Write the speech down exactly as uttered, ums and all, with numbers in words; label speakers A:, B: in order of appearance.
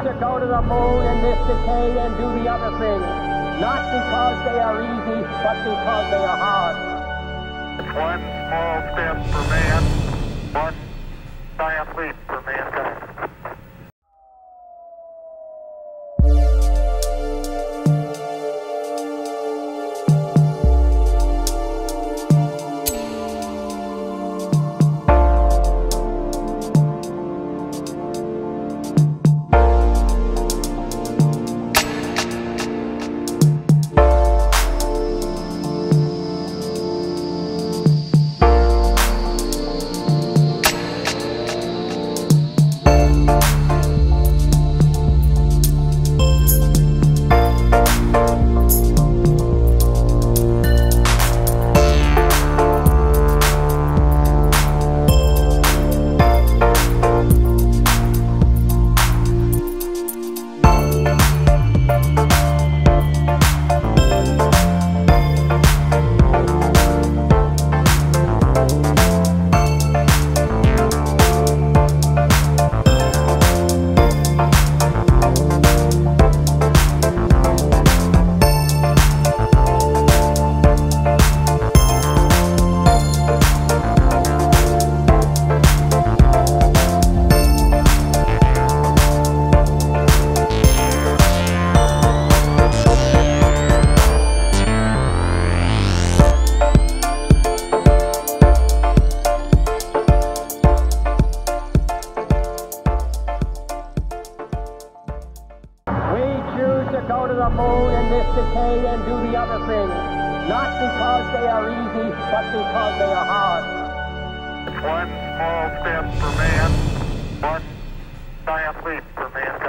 A: to go to the moon in this decade and do the other things, not because they are easy, but because they are hard.
B: One small step for man, one giant leap for mankind.
A: Go to the moon in this decade and do the other things, not because they are easy, but because they are hard.
B: One small step for man, one giant leap for mankind.